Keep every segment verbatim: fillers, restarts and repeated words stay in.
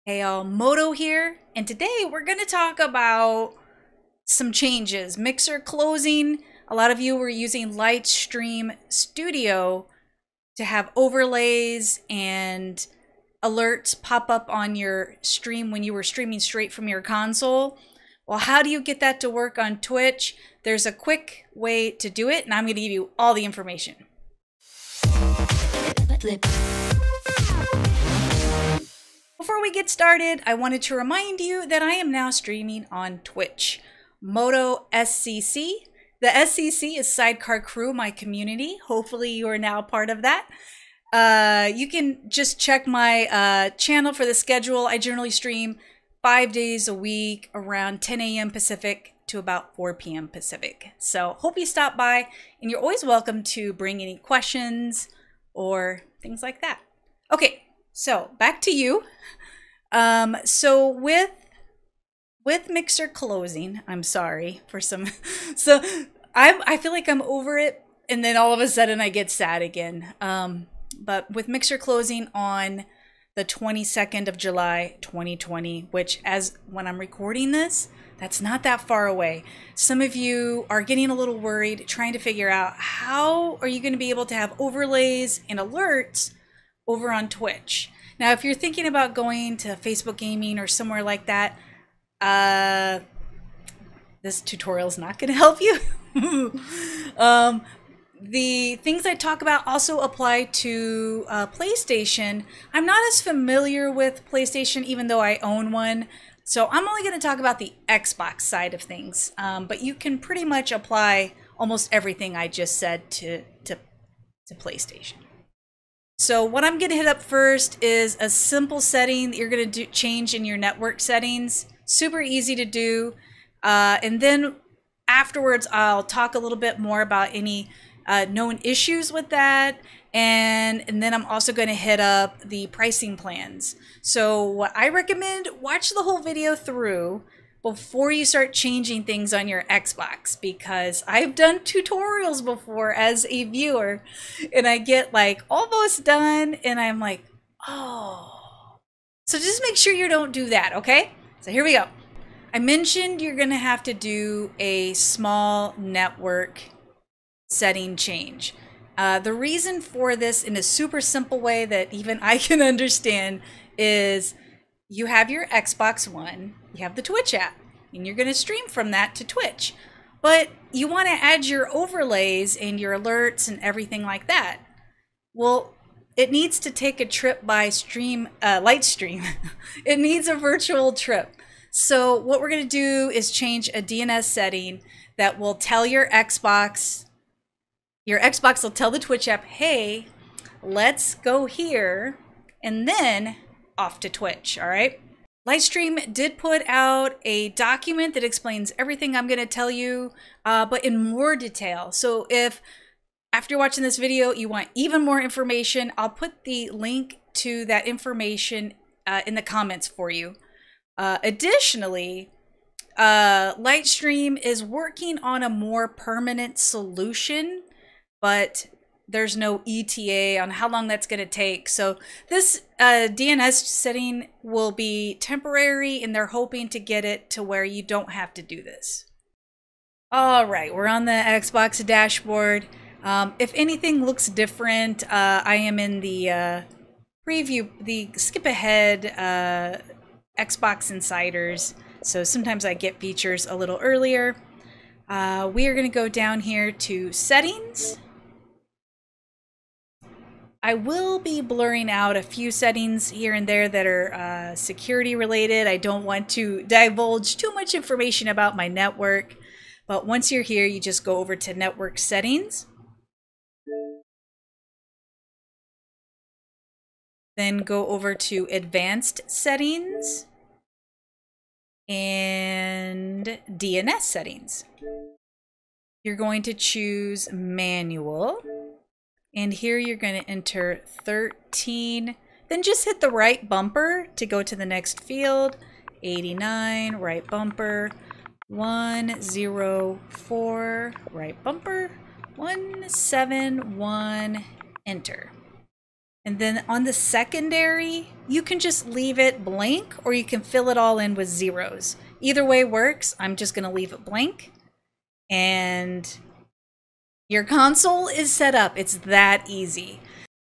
Hey all, Moto here, and today we're going to talk about some changes. Mixer closing. A lot of you were using Lightstream Studio to have overlays and alerts pop up on your stream when you were streaming straight from your console. Well, how do you get that to work on Twitch? There's a quick way to do it, and I'm going to give you all the information. Before we get started, I wanted to remind you that I am now streaming on Twitch. Moto S C C. The S C C is Sidecar Crew, my community. Hopefully you are now part of that. Uh, you can just check my uh, channel for the schedule. I generally stream five days a week around ten A M Pacific to about four P M Pacific. So hope you stop by, and you're always welcome to bring any questions or things like that. Okay, so back to you. Um, so with with Mixer closing, I'm sorry for some, so I I feel like I'm over it, and then all of a sudden I get sad again. Um, but with Mixer closing on the twenty-second of July, twenty twenty, which as when I'm recording this, that's not that far away. Some of you are getting a little worried, trying to figure out how are you going to be able to have overlays and alerts over on Twitch. Now, if you're thinking about going to Facebook Gaming or somewhere like that, uh, this tutorial is not going to help you. um, the things I talk about also apply to uh, PlayStation. I'm not as familiar with PlayStation, even though I own one. So I'm only going to talk about the Xbox side of things. Um, but you can pretty much apply almost everything I just said to, to, to PlayStation. So what I'm going to hit up first is a simple setting that you're going to do, change in your network settings. Super easy to do. Uh, and then afterwards, I'll talk a little bit more about any uh, known issues with that. And, and then I'm also going to hit up the pricing plans. So what I recommend, watch the whole video through before you start changing things on your Xbox, because I've done tutorials before as a viewer and I get like almost done and I'm like, oh. So just make sure you don't do that, okay? So here we go. I mentioned you're gonna have to do a small network setting change. Uh, the reason for this, in a super simple way that even I can understand, is you have your Xbox One, you have the Twitch app, and you're going to stream from that to Twitch. But you want to add your overlays and your alerts and everything like that. Well, it needs to take a trip by stream, uh, Lightstream. It needs a virtual trip. So what we're going to do is change a D N S setting that will tell your Xbox, your Xbox will tell the Twitch app, hey, let's go here, and then off to Twitch, all right? Lightstream did put out a document that explains everything I'm going to tell you, uh, but in more detail. So if after watching this video you want even more information, I'll put the link to that information uh, in the comments for you. Uh, additionally, uh, Lightstream is working on a more permanent solution, but there's no E T A on how long that's going to take. So this uh, D N S setting will be temporary, and they're hoping to get it to where you don't have to do this. All right, we're on the Xbox dashboard. Um, if anything looks different, uh, I am in the uh, preview, the skip ahead uh, Xbox Insiders. So sometimes I get features a little earlier. Uh, we are going to go down here to settings. I will be blurring out a few settings here and there that are uh, security related. I don't want to divulge too much information about my network, but once you're here, you just go over to network settings. Then go over to advanced settings and D N S settings. You're going to choose manual. And here you're going to enter thirteen, then just hit the right bumper to go to the next field. eighty-nine, right bumper. one oh four, right bumper. one seven one, enter. And then on the secondary, you can just leave it blank or you can fill it all in with zeros. Either way works. I'm just going to leave it blank. And your console is set up. It's that easy.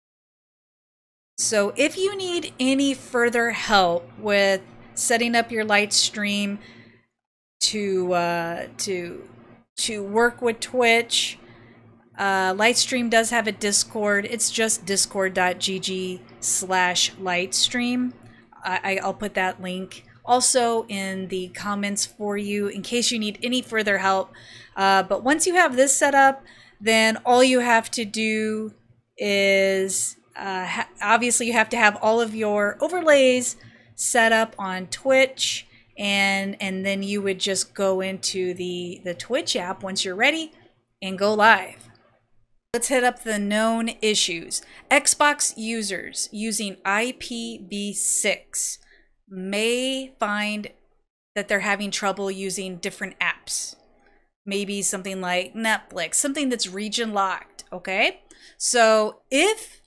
So if you need any further help with setting up your Lightstream to uh, to to work with Twitch, uh, Lightstream does have a Discord. It's just discord.gg slash Lightstream. I, I'll put that link also in the comments for you in case you need any further help. Uh, but once you have this set up, then all you have to do is uh, ha obviously you have to have all of your overlays set up on Twitch, and and then you would just go into the the Twitch app once you're ready and go live. Let's hit up the known issues. Xbox users using I P v six may find that they're having trouble using different apps. Maybe something like Netflix, something that's region locked, okay? So if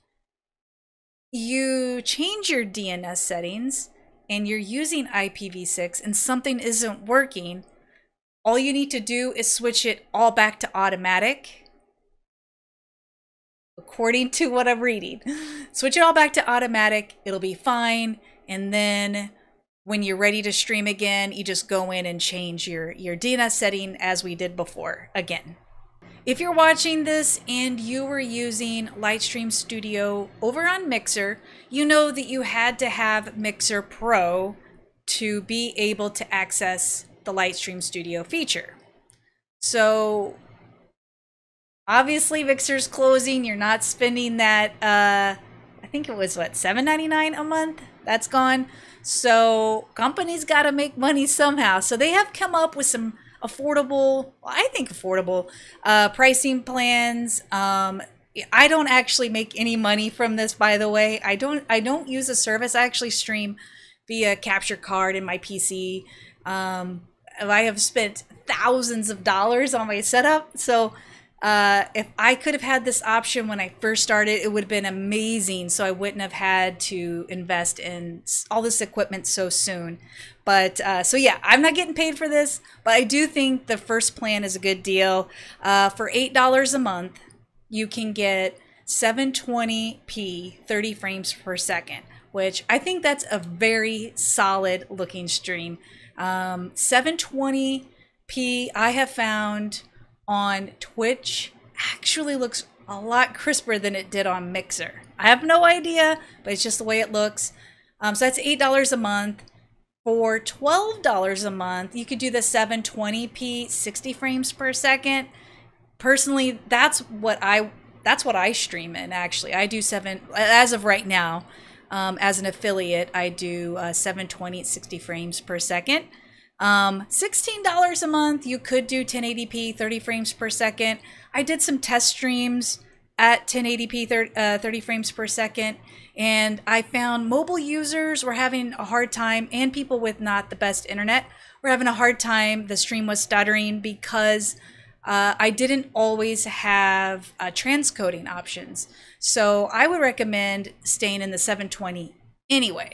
you change your D N S settings and you're using I P v six and something isn't working, all you need to do is switch it all back to automatic. According to what I'm reading, switch it all back to automatic, it'll be fine. And then when you're ready to stream again, you just go in and change your, your D N S setting as we did before again. If you're watching this and you were using Lightstream Studio over on Mixer, you know that you had to have Mixer Pro to be able to access the Lightstream Studio feature. So obviously Mixer's closing, you're not spending that, uh, I think it was what, seven ninety-nine a month? That's gone. So companies got to make money somehow. So they have come up with some affordable, well, I think affordable uh, pricing plans. Um, I don't actually make any money from this, by the way. I don't. I don't use a service. I actually stream via capture card in my P C. Um, I have spent thousands of dollars on my setup. So uh, if I could have had this option when I first started, it would have been amazing. So I wouldn't have had to invest in all this equipment so soon. But uh, so yeah, I'm not getting paid for this, but I do think the first plan is a good deal. Uh, for eight dollars a month, you can get seven twenty p thirty frames per second, which I think that's a very solid looking stream. Um, seven twenty p I have found on Twitch actually looks a lot crisper than it did on Mixer. I have no idea, but it's just the way it looks. Um, so that's eight dollars a month. For twelve dollars a month, you could do the seven twenty p sixty frames per second. Personally, that's what I that's what I stream in. Actually, I do seven as of right now. Um, as an affiliate, I do uh, seven twenty at sixty frames per second. Um, sixteen dollars a month, you could do ten eighty p thirty frames per second. I did some test streams at ten eighty p thirty, uh, thirty frames per second, and I found mobile users were having a hard time, and people with not the best internet were having a hard time. The stream was stuttering because uh, I didn't always have uh, transcoding options. So I would recommend staying in the seven twenty anyway.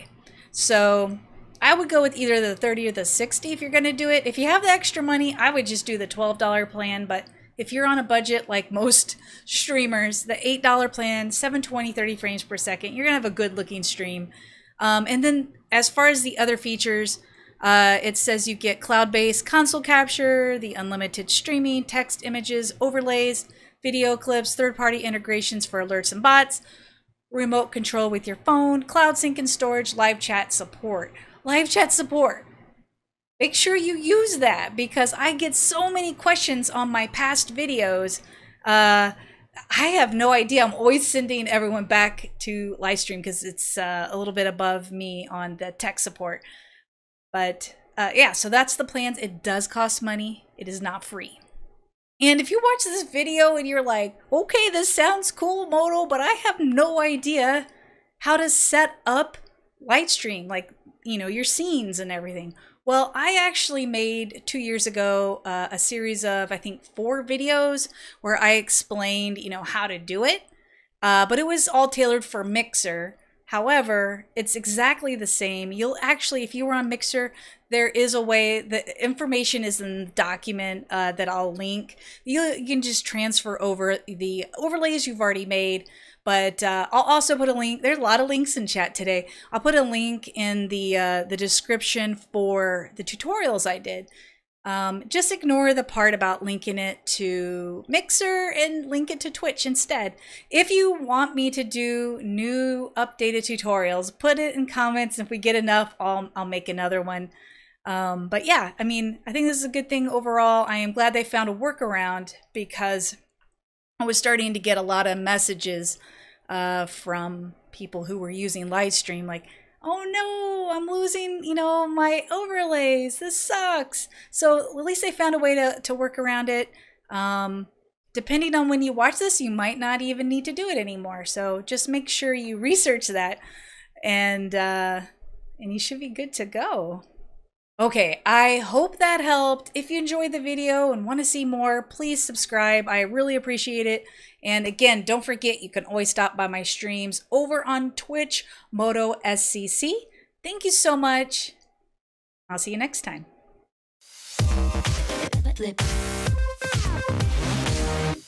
So I would go with either the thirty or the sixty if you're going to do it. If you have the extra money, I would just do the twelve dollar plan, but if you're on a budget like most streamers, the eight dollar plan, seven twenty, thirty frames per second, you're going to have a good looking stream. Um, and then as far as the other features, uh, it says you get cloud-based console capture, the unlimited streaming, text, images, overlays, video clips, third-party integrations for alerts and bots, remote control with your phone, cloud sync and storage, live chat support. Live chat support. Make sure you use that because I get so many questions on my past videos. Uh, I have no idea. I'm always sending everyone back to Lightstream because it's uh, a little bit above me on the tech support. But uh, yeah, so that's the plans. It does cost money. It is not free. And if you watch this video and you're like, okay, this sounds cool, Moto, but I have no idea how to set up Lightstream, like, you know, your scenes and everything. Well, I actually made two years ago uh, a series of, I think, four videos where I explained, you know, how to do it. uh, but it was all tailored for Mixer. However, it's exactly the same. You'll actually, if you were on Mixer, there is a way, the information is in the document uh, that I'll link. You, you can just transfer over the overlays you've already made. But uh, I'll also put a link. There's a lot of links in chat today. I'll put a link in the uh, the description for the tutorials I did. Um, just ignore the part about linking it to Mixer and link it to Twitch instead. If you want me to do new updated tutorials, put it in comments. If we get enough, I'll, I'll make another one. Um, but yeah, I mean, I think this is a good thing overall. I am glad they found a workaround because I was starting to get a lot of messages uh, from people who were using Lightstream like, oh no, I'm losing, you know, my overlays. This sucks. So at least they found a way to, to work around it. Um, depending on when you watch this, you might not even need to do it anymore. So just make sure you research that and, uh, and you should be good to go. Okay, I hope that helped. If you enjoyed the video and want to see more, please subscribe. I really appreciate it. And again, don't forget, you can always stop by my streams over on Twitch, Moto S C C. Thank you so much. I'll see you next time.